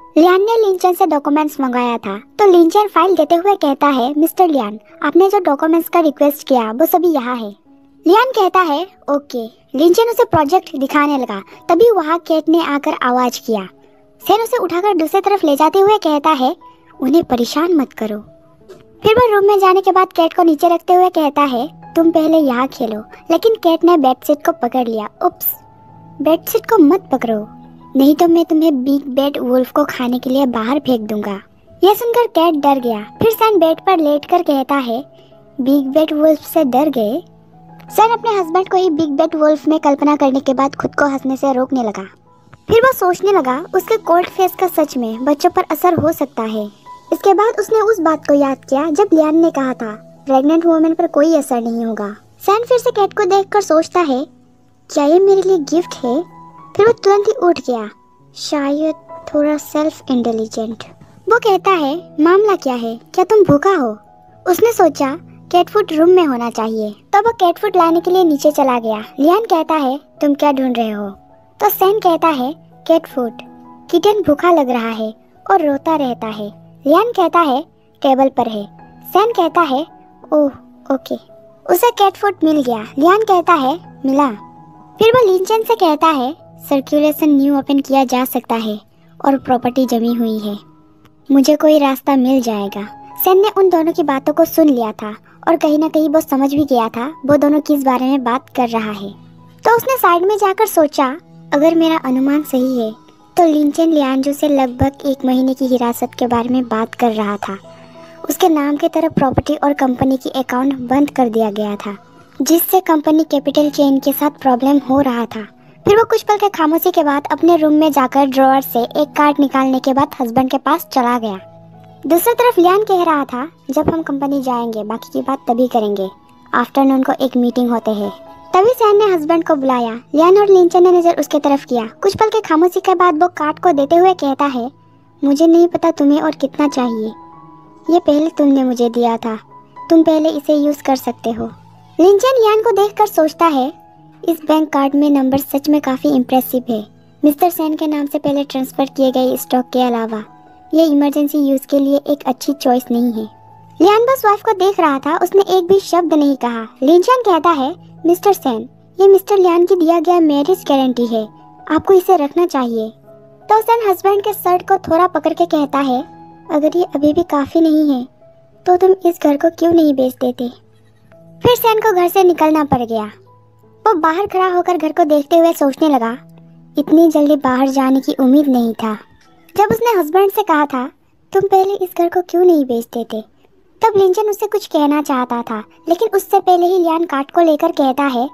Lian ने लिंचन से documents मंगाया था, तो लिंचन फाइल देते हुए कहता है, मिस्टर लियान, आपने जो डॉक्यूमेंट्स का रिक्वेस्ट किया वो सभी यहाँ है। लियान कहता है ओके। लिंचन उसे प्रोजेक्ट दिखाने लगा, तभी वहाँ केट ने आकर आवाज किया। सैन उसे उठाकर दूसरी तरफ ले जाते हुए कहता है, उन्हें परेशान मत करो। फिर वो रूम में जाने के बाद केट को नीचे रखते हुए कहता है, तुम पहले यहाँ खेलो। लेकिन केट ने बेडशीट को पकड़ लिया। उप्स, बेडशीट को मत पकड़ो, नहीं तो मैं तुम्हें बिग बैड वुल्फ को खाने के लिए बाहर फेंक दूंगा। यह सुनकर केट डर गया। फिर सैन बेड पर लेटकर कहता है, बिग बैड वुल्फ से डर गए। सैन अपने हस्बैंड को ही बिग बैड वुल्फ में कल्पना करने के बाद खुद को हंसने से रोकने लगा। फिर वो सोचने लगा, उसके कोल्ड फेस का सच में बच्चों पर असर हो सकता है। इसके बाद उसने उस बात को याद किया जब लियान ने कहा था, प्रेग्नेंट वुमेन पर कोई असर नहीं होगा। सैन फिर से केट को देखकर सोचता है, क्या ये मेरे लिए गिफ्ट है? फिर वो तुरंत ही उठ गया, शायद थोड़ा सेल्फ इंटेलिजेंट। वो कहता है, मामला क्या है, क्या तुम भूखा हो? उसने सोचा कैट फूड रूम में होना चाहिए, तो वो कैट फूड लाने के लिए नीचे चला गया। लियान कहता है, तुम क्या ढूंढ रहे हो? तो सैन कहता है, कैट फूड। किटन भूखा लग रहा है और रोता रहता है। लियान कहता है, टेबल पर है। सैन कहता है, ओह ओके। उसे कैट फूड मिल गया। लियान कहता है, मिला। फिर वो लिंचन से कहता है, सर्कुलेशन न्यू ओपन किया जा सकता है और प्रॉपर्टी जमी हुई है, मुझे कोई रास्ता मिल जाएगा। सैन ने उन दोनों की बातों को सुन लिया था और कहीं ना कहीं वो समझ भी गया था वो दोनों किस बारे में बात कर रहा है। तो उसने साइड में जाकर सोचा, अगर मेरा अनुमान सही है तो लिंचन लियांजो से लगभग 1 महीने की हिरासत के बारे में बात कर रहा था। उसके नाम की तरफ प्रॉपर्टी और कंपनी की अकाउंट बंद कर दिया गया था, जिससे कंपनी कैपिटल चेन के साथ प्रॉब्लम हो रहा था। फिर वो कुछ पल के खामोशी के बाद अपने रूम में जाकर ड्रॉअर से एक कार्ड निकालने के बाद हस्बैंड के पास चला गया। दूसरी तरफ लियान कह रहा था, जब हम कंपनी जाएंगे बाकी की बात तभी करेंगे, आफ्टरनून को एक मीटिंग होते हैं। तभी सैन ने हस्बैंड को बुलाया। लियान और लिंचन ने नजर उसके तरफ किया। कुछ पल के खामोशी के बाद वो कार्ड को देते हुए कहता है, मुझे नहीं पता तुम्हें और कितना चाहिए, ये पहले तुमने मुझे दिया था, तुम पहले इसे यूज कर सकते हो। लिंचन लियान को देखकर सोचता है, इस बैंक कार्ड में नंबर सच में काफी इम्प्रेसिव है। मिस्टर सैन के नाम से पहले ट्रांसफर किए गए स्टॉक के अलावा ये इमरजेंसी यूज के लिए एक अच्छी चॉइस नहीं है। लियान बस वाइफ को देख रहा था, उसने एक भी शब्द नहीं कहा। लिंचन कहता है, मिस्टर सैन, ये मिस्टर लियान की दिया गया मैरिज गारंटी है, आपको इसे रखना चाहिए। तो सैन हस्बैंड के शर्ट को थोड़ा पकड़ के कहता है, अगर ये अभी भी काफी नहीं है तो तुम इस घर को क्यों नहीं बेच देते? फिर सैन को घर से निकलना पड़ गया। वो बाहर खड़ा होकर घर को देखते हुए सोचने लगा, इतनी जल्दी बाहर जाने की उम्मीद नहीं था। जब उसने हस्बैंड से कहा था, तुम पहले इस घर को क्यों नहीं बेच देते, तब लिंचन उससे कुछ कहना चाहता था, लेकिन उससे पहले ही लियान कार्ड को लेकर कहता है,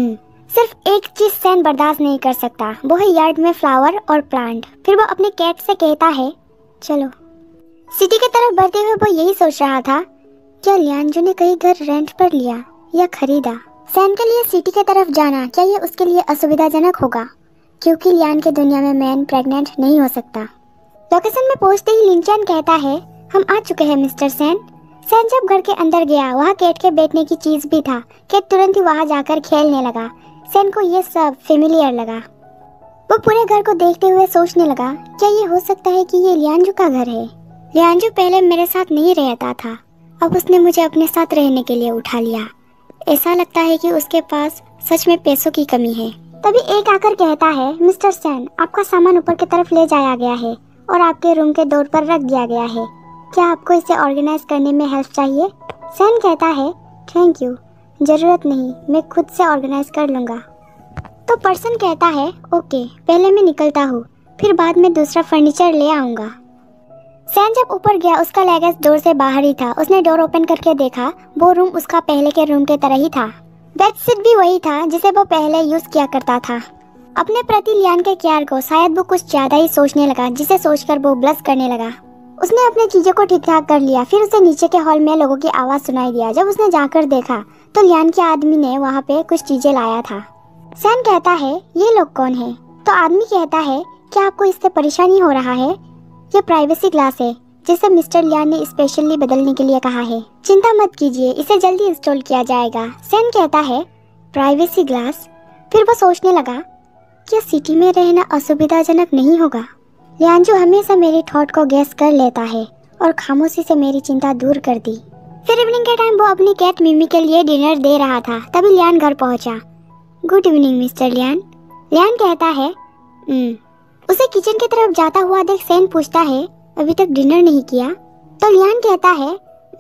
सिर्फ एक चीज सैन बर्दाश्त नहीं कर सकता, वो है यार्ड में फ्लावर और प्लांट। फिर वो अपने कैट से कहता है, चलो। सिटी की तरफ बढ़ते हुए वो यही सोच रहा था, क्या लियांजो ने कहीं घर रेंट पर लिया या खरीदा? सैन के लिए सिटी की तरफ जाना क्या ये उसके लिए असुविधाजनक होगा, क्योंकि लियान के दुनिया में मैन प्रेग्नेंट नहीं हो सकता। लोकेशन में पहुंचते ही लिंचन कहता है, हम आ चुके हैं मिस्टर सैन। सैन जब घर के अंदर गया, वहाँ केट के बैठने की चीज भी था। केट तुरंत ही वहाँ जाकर खेलने लगा। सैन को ये सब फेमिलियर लगा। वो पूरे घर को देखते हुए सोचने लगा, क्या ये हो सकता है कि ये लियांजो का घर है? लियांजो पहले मेरे साथ नहीं रहता था, अब उसने मुझे अपने साथ रहने के लिए उठा लिया। ऐसा लगता है कि उसके पास सच में पैसों की कमी है। तभी एक आकर कहता है, मिस्टर सैन, आपका सामान ऊपर की तरफ ले जाया गया है और आपके रूम के डोर पर रख दिया गया है। क्या आपको इसे ऑर्गेनाइज करने में हेल्प चाहिए? सैन कहता है, थैंक यू, जरूरत नहीं, मैं खुद से ऑर्गेनाइज कर लूँगा। तो पर्सन कहता है, ओके, पहले मैं निकलता हूँ, फिर बाद में दूसरा फर्नीचर ले आऊँगा। सैन जब ऊपर गया, उसका लगेज डोर से बाहर ही था। उसने डोर ओपन करके देखा, वो रूम उसका पहले के रूम के तरह ही था। बेडशीट भी वही था जिसे वो पहले यूज किया करता था। अपने प्रति लियान के केयर को शायद वो कुछ ज्यादा ही सोचने लगा, जिसे सोचकर वो ब्लश करने लगा। उसने अपनी चीजों को ठीक ठाक कर लिया। फिर उसे नीचे के हॉल में लोगों की आवाज सुनाई दिया। जब उसने जाकर देखा तो लियान के आदमी ने वहाँ पे कुछ चीजें लाया था। सैन कहता है, ये लोग कौन है? तो आदमी कहता है, क्या आपको इससे परेशानी हो रहा है? ये प्राइवेसी ग्लास है जिसे मिस्टर लियान ने स्पेशली बदलने के लिए कहा है। चिंता मत कीजिए, इसे जल्दी इंस्टॉल किया जाएगा। सैन कहता है, प्राइवेसी ग्लास? फिर वो सोचने लगा, क्या सिटी में रहना असुविधाजनक नहीं होगा? लियांजू हमेशा मेरी थॉट को गैस कर लेता है और खामोशी से मेरी चिंता दूर कर दी। फिर इवनिंग के टाइम वो अपनी कैट मिमी के लिए डिनर दे रहा था, तभी लियान घर पहुंचा। Good evening mister Lian. Lian कहता है उसे किचन की तरफ जाता हुआ देख सैन पूछता है अभी तक डिनर नहीं किया? तो लियान कहता है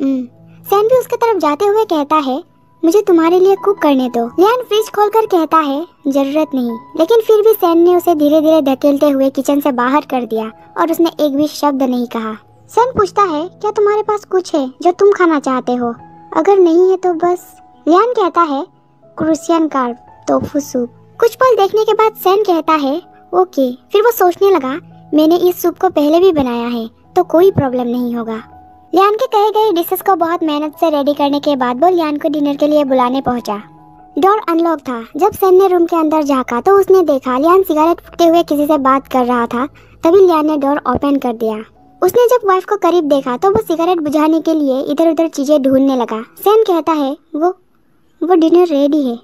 सैन भी उसकी तरफ जाते हुए कहता है मुझे तुम्हारे लिए कुक करने दो। लियान फ्रिज खोलकर कहता है जरूरत नहीं, लेकिन फिर भी सैन ने उसे धीरे धीरे धकेलते हुए किचन से बाहर कर दिया और उसने एक भी शब्द नहीं कहा। सैन पूछता है क्या तुम्हारे पास कुछ है जो तुम खाना चाहते हो? अगर नहीं है तो बस। लियान कहता है क्रूसियन कार्ब टोफू सूप। कुछ पल देखने के बाद सैन कहता है ओके। फिर वो सोचने लगा मैंने इस सूप को पहले भी बनाया है तो कोई प्रॉब्लम नहीं होगा। लियान के कहे गए डिशेस को बहुत मेहनत से रेडी करने के बाद वो लियान को डिनर के लिए बुलाने पहुंचा। डोर अनलॉक था। जब सैन ने रूम के अंदर झांका तो उसने देखा लियान सिगरेट फूकते हुए किसी से बात कर रहा था। तभी लियान ने डोर ओपन कर दिया। उसने जब वाइफ को करीब देखा तो वो सिगरेट बुझाने के लिए इधर उधर चीजें ढूंढने लगा। सैन कहता है वो डिनर रेडी है।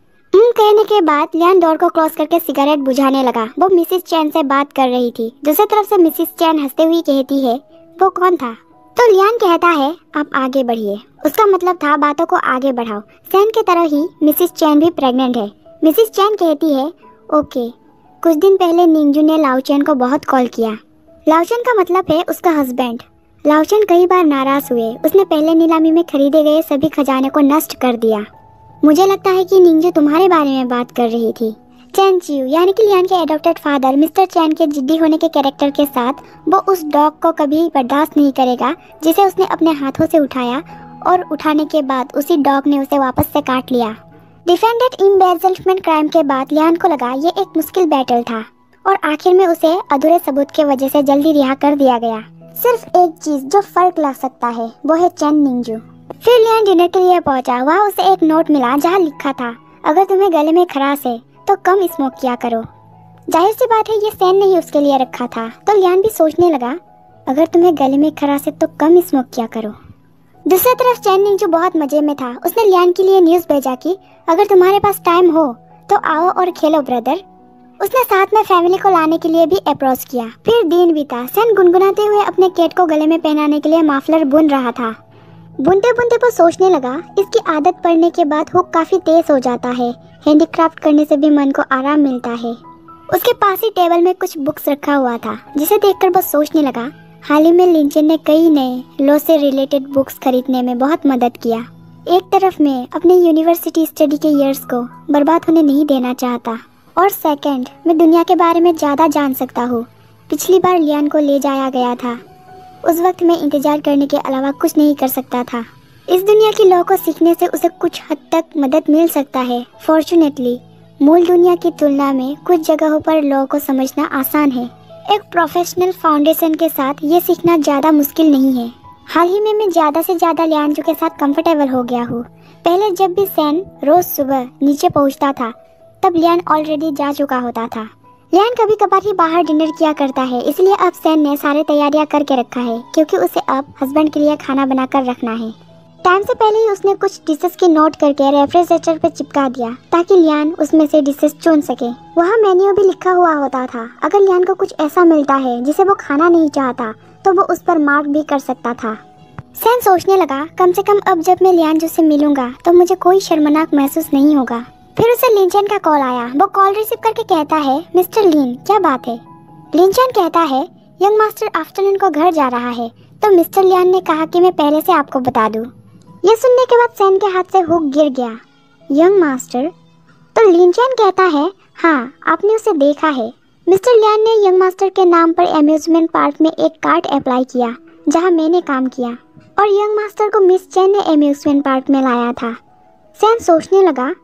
कहने के बाद लियान डोर को क्लोज करके सिगरेट बुझाने लगा। वो मिसिस चैन से बात कर रही थी। दूसरी तरफ से मिसिस चैन हंसते हुए कहती है वो कौन था? तो लियान कहता है आप आगे बढ़िए। उसका मतलब था बातों को आगे बढ़ाओ। सैन की तरह ही मिसिस चैन भी प्रेग्नेंट है। मिसिस चैन कहती है ओके। कुछ दिन पहले निंगजू ने लाओचैन को बहुत कॉल किया। लाओचैन का मतलब है उसका हस्बैंड। लाओचैन कई बार नाराज हुए। उसने पहले नीलामी में खरीदे गए सभी खजाने को नष्ट कर दिया। मुझे लगता है कि निंगजू तुम्हारे बारे में बात कर रही थी। चैन चियू यानी कि लियान के एडॉप्टेड फादर मिस्टर चैन के जिद्दी होने के कैरेक्टर के साथ वो उस डॉग को कभी बर्दाश्त नहीं करेगा जिसे उसने अपने हाथों से उठाया और उठाने के बाद उसी डॉग ने उसे वापस से काट लिया। डिफेंडेड एम्बेजलमेंट क्राइम के बाद लियान को लगा ये एक मुश्किल बैटल था और आखिर में उसे अधूरे सबूत के वजह से जल्दी रिहा कर दिया गया। सिर्फ एक चीज जो फर्क ला सकता है वो है चैन निंगजू। फिर लियान डिनर के लिए पहुंचा। वहाँ उसे एक नोट मिला जहाँ लिखा था अगर तुम्हें गले में खराश है तो कम स्मोक किया करो। जाहिर सी बात है ये सैन ने ही उसके लिए रखा था। तो लियान भी सोचने लगा अगर तुम्हें गले में खराश है तो कम स्मोक किया करो। दूसरी तरफ चैन निंगजू बहुत मजे में था। उसने लियान के लिए न्यूज़ भेजा कि अगर तुम्हारे पास टाइम हो तो आओ और खेलो ब्रदर। उसने साथ में फैमिली को लाने के लिए भी अप्रोच किया। फिर दिन बीता। सैन गुनगुनाते हुए अपने कैट को गले में पहनाने के लिए माफलर बुन रहा था। बुनते बुनते वो सोचने लगा इसकी आदत पड़ने के बाद हुक काफी तेज हो जाता है। हैंडीक्राफ्ट करने से भी मन को आराम मिलता है। उसके पास ही टेबल में कुछ बुक्स रखा हुआ था जिसे देखकर वो सोचने लगा हाल ही में लिंचन ने कई नए लॉ से रिलेटेड बुक्स खरीदने में बहुत मदद किया। एक तरफ मैं अपने यूनिवर्सिटी स्टडी के ईयर्स को बर्बाद होने नहीं देना चाहता और सेकंड मैं दुनिया के बारे में ज़्यादा जान सकता हूँ। पिछली बार लियान को ले जाया गया था। उस वक्त मैं इंतजार करने के अलावा कुछ नहीं कर सकता था। इस दुनिया की लॉ को सीखने से उसे कुछ हद तक मदद मिल सकता है। फॉर्चुनेटली मूल दुनिया की तुलना में कुछ जगहों पर लॉ को समझना आसान है। एक प्रोफेशनल फाउंडेशन के साथ ये सीखना ज़्यादा मुश्किल नहीं है। हाल ही में मैं ज़्यादा से ज़्यादा लियांजू के साथ कंफर्टेबल हो गया हूँ। पहले जब भी सैन रोज़ सुबह नीचे पहुँचता था तब लियान ऑलरेडी जा चुका होता था। लियान कभी कभार ही बाहर डिनर किया करता है, इसलिए अब सैन ने सारे तैयारियां करके रखा है क्योंकि उसे अब हस्बैंड के लिए खाना बनाकर रखना है। टाइम से पहले ही उसने कुछ डिशेस की नोट करके रेफ्रिजरेटर पे चिपका दिया ताकि लियान उसमें से डिशेस चुन सके। वहाँ मेन्यू भी लिखा हुआ होता था। अगर लियान को कुछ ऐसा मिलता है जिसे वो खाना नहीं चाहता तो वो उस पर मार्क भी कर सकता था। सैन सोचने लगा कम से कम अब जब मैं लियांजू से मिलूंगा तो मुझे कोई शर्मनाक महसूस नहीं होगा। फिर उसे लिंचन का कॉल आया। वो कॉल रिसीव करके कहता है मिस्टर लिन क्या बात है? लिंचन कहता है यंग मास्टर आफ्टरनून को घर जा रहा है तो मिस्टर लियान ने कहा कि मैं पहले से आपको बता दूं। यह सुनने के बाद सैन के हाथ से हुक गिर गया। Young master? तो लिंचन कहता है हाँ आपने उसे देखा है। मिस्टर लियान ने यंग मास्टर के नाम पर एम्यूजमेंट पार्क में एक कार्ड अप्लाई किया जहाँ मैंने काम किया और यंग मास्टर को मिस चैन ने एम्यूजमेंट पार्क में लाया था। सैन सोचने लगा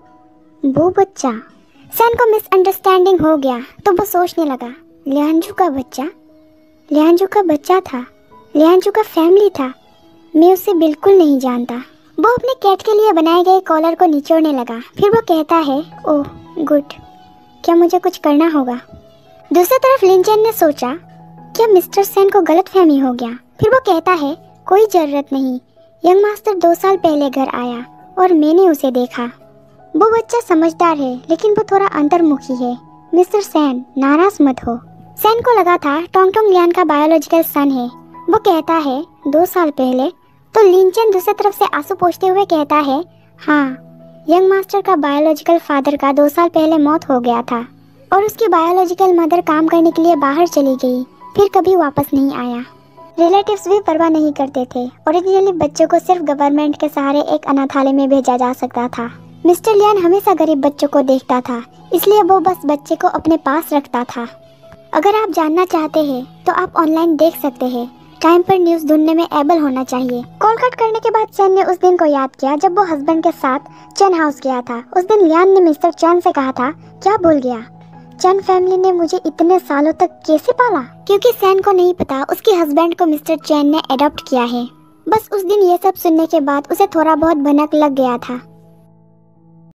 वो बच्चा। सैन को मिसअंडरस्टैंडिंग हो गया तो वो सोचने लगा लियांजू का बच्चा? लियांजू का बच्चा था, लियांजू का फैमिली था। मैं उसे बिल्कुल नहीं जानता। वो अपने कैट के लिए बनाए गए कॉलर को निचोड़ने लगा। फिर वो कहता है ओह गुड, क्या मुझे कुछ करना होगा? दूसरी तरफ लिंचन ने सोचा क्या मिस्टर सैन को गलतफहमी हो गया? फिर वो कहता है कोई जरूरत नहीं, यंग मास्टर 2 साल पहले घर आया और मैंने उसे देखा। वो बच्चा समझदार है लेकिन वो थोड़ा अंतर्मुखी है। मिस्टर सैन नाराज मत हो। सैन को लगा था टोंग टोंग लियान का बायोलॉजिकल सन है। वो कहता है 2 साल पहले। तो लिनचेन दूसरी तरफ से आंसू पोंछते हुए कहता है, हाँ, यंग मास्टर का बायोलॉजिकल फादर का 2 साल पहले मौत हो गया था और उसकी बायोलॉजिकल मदर काम करने के लिए बाहर चली गई, फिर कभी वापस नहीं आया। रिलेटिव्स भी परवाह नहीं करते थे। ओरिजिनली बच्चों को सिर्फ गवर्नमेंट के सहारे एक अनाथालय में भेजा जा सकता था। मिस्टर लियान हमेशा गरीब बच्चों को देखता था, इसलिए वो बस बच्चे को अपने पास रखता था। अगर आप जानना चाहते हैं तो आप ऑनलाइन देख सकते हैं। टाइम पर न्यूज़ ढूंढने में एबल होना चाहिए। कॉल कट करने के बाद चैन ने उस दिन को याद किया जब वो हस्बैंड के साथ चैन हाउस गया था। उस दिन लियान ने मिस्टर चैन से कहा था, क्या भूल गया? चैन फैमिली ने मुझे इतने सालों तक कैसे पाला? क्योंकि सैन को नहीं पता उसके हस्बैंड को मिस्टर चैन ने अडॉप्ट किया है। बस उस दिन ये सब सुनने के बाद उसे थोड़ा बहुत भनक लग गया था।